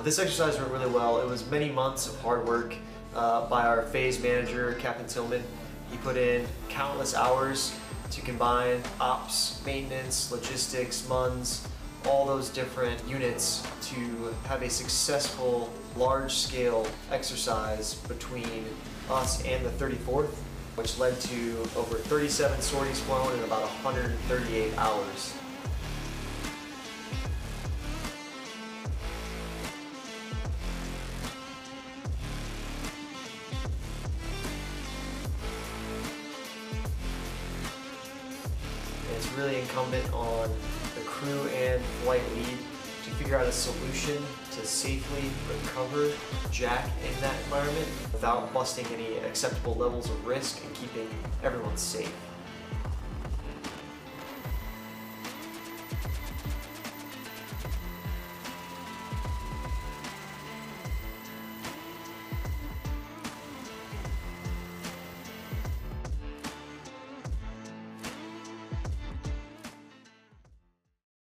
This exercise went really well. It was many months of hard work by our phase manager, Captain Tillman. He put in countless hours to combine ops, maintenance, logistics, MUNs, all those different units to have a successful large-scale exercise between us and the 34th, which led to over 37 sorties flown in about 138 hours. It's really incumbent on the crew and flight lead to figure out a solution to safely recover Jack in that environment without busting any acceptable levels of risk and keeping everyone safe.